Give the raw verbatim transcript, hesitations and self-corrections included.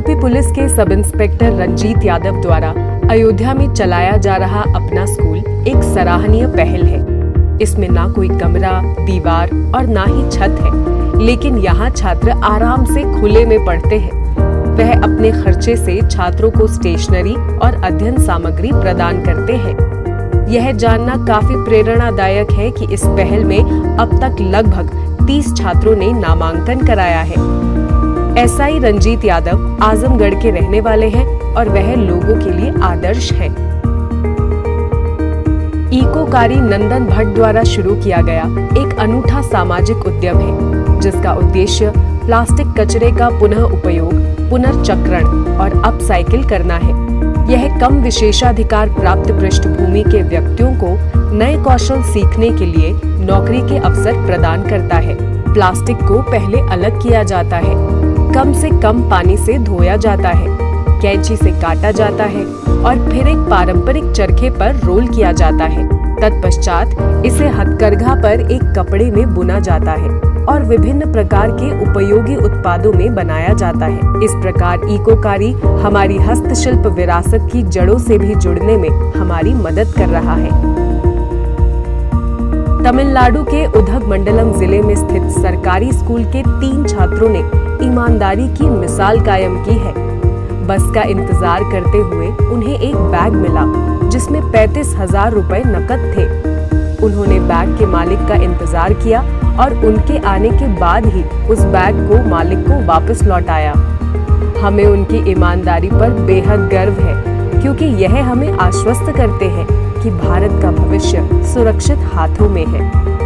UP police के sub inspector Ranjit Yadav द्वारा अयोध्या में चलाया जा रहा अपना स्कूल एक सराहनीय पहल है। इसमें ना कोई कमरा, दीवार और ना ही छत है, लेकिन यहाँ छात्र आराम से खुले में पढ़ते हैं। वह अपने खर्चे से छात्रों को स्टेशनरी और अध्ययन सामग्री प्रदान करते हैं। यह जानना काफी प्रेरणादायक है कि इस पहल में अब तक लगभग तीस छात्रों ने नामांकन कराया है। एसआई रंजीत यादव आजमगढ़ के रहने वाले हैं और वह लोगों के लिए आदर्श हैं। इकोकारी नंदन भट्ट द्वारा शुरू किया गया एक अनूठा सामाजिक उद्यम है, जिसका उद्देश्य प्लास्टिक कचरे का पुनः उपयोग, पुनर्चक्रण और अपसाइकिल करना है। यह कम विशेषाधिकार प्राप्त पृष्ठभूमि के व्यक्तियों को नए कौशल सीखने के लिए नौकरी के अवसर प्रदान करता है। प्लास्टिक को पहले अलग किया जाता है, कम से कम पानी से धोया जाता है, कैंची से काटा जाता है और फिर एक पारंपरिक चरखे पर रोल किया जाता है। तत्पश्चात इसे हथकरघा पर एक कपड़े में बुना जाता है और विभिन्न प्रकार के उपयोगी उत्पादों में बनाया जाता है। इस प्रकार इकोकारी हमारी हस्तशिल्प विरासत की जड़ों से भी जुड़ने में हमारी मदद कर रहा है। तमिलनाडु के उदगमंडलम जिले में स्थित सरकारी स्कूल के तीन छात्रों ने ईमानदारी की मिसाल कायम की है। बस का इंतजार करते हुए उन्हें एक बैग मिला, जिसमें पैंतीस हजार रुपए नकद थे। उन्होंने बैग के मालिक का इंतजार किया और उनके आने के बाद ही उस बैग को मालिक को वापस लौटाया। हमें उनकी ईमानदारी पर बेहद गर्व है, क्योंकि यह हमें आश्वस्त करते हैं कि भारत का भविष्य सुरक्षित हाथों में है।